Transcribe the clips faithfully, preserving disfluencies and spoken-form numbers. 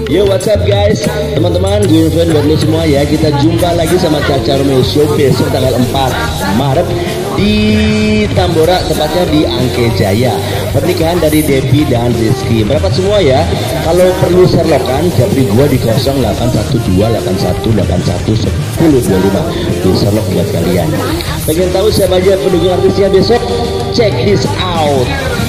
Yo, what's up guys, teman-teman, gue fan buat lo semua ya. Kita jumpa lagi sama Caca Romeo Show besok tanggal empat Maret di Tambora, tepatnya di Angke Jaya. Pernikahan dari Devi dan Rizky. Berapa semua ya? Kalau perlu serlokan, japri gua di nol delapan satu dua delapan satu delapan satu satu nol dua lima. Di serlok buat kalian. Pengen tahu siapa aja pendukung artisnya besok? Check this out.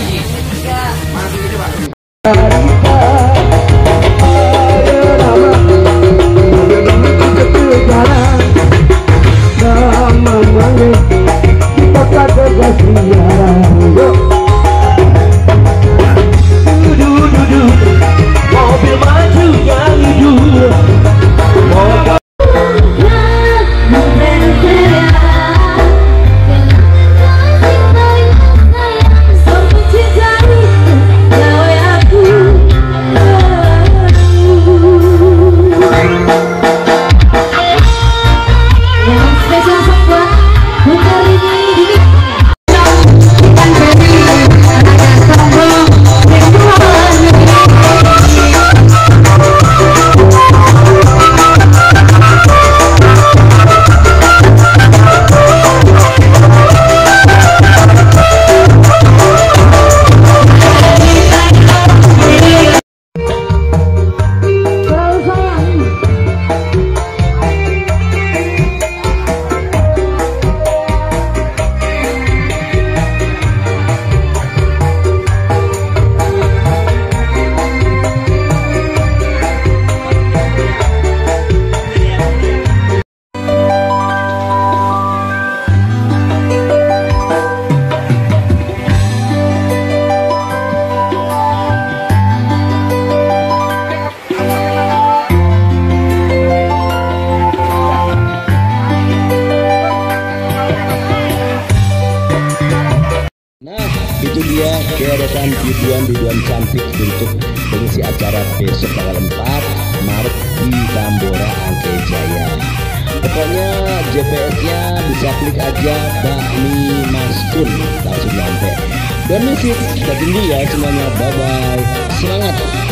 Nah, itu dia deretan biduan-biduan cantik untuk mengisi acara besok tanggal empat Maret di Tambora Angke Jaya. Pokoknya J P S-nya bisa klik aja Bakmi Maskun, langsung nyampe. Dan musik kita tinggi ya semuanya, bye bye, semangat.